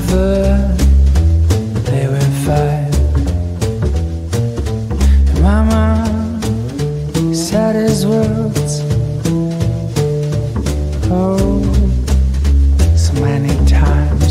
first, they were five. And Mama said his words, oh, so many times.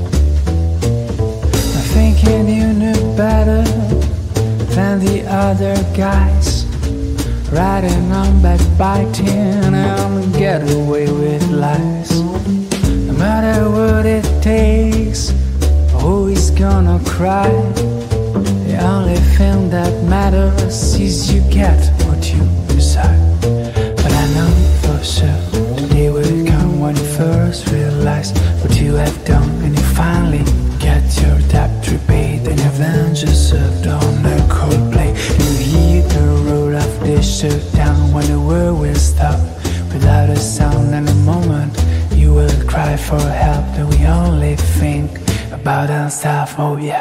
I'm thinking you knew better than the other guys, riding on backbiting and get away with lies. No matter what it takes, always gonna cry. The only thing that matters is you get what you decide. But I know for sure the day will come when you first realize what you have done, and you finally get your debt repaid, and your vengeance served on a cold plate. You hear the roll of the shutdown when the world will stop without a sound. And the moment you will cry for help, and we only think about ourselves. Oh yeah.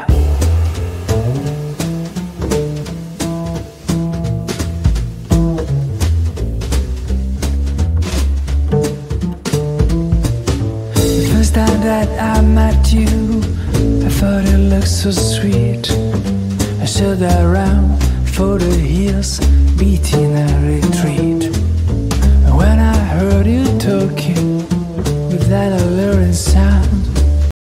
The first time that I met you, I thought it looked so sweet. I stood around for the hills, beating a retreat. And when I heard you talking with that alluring sound,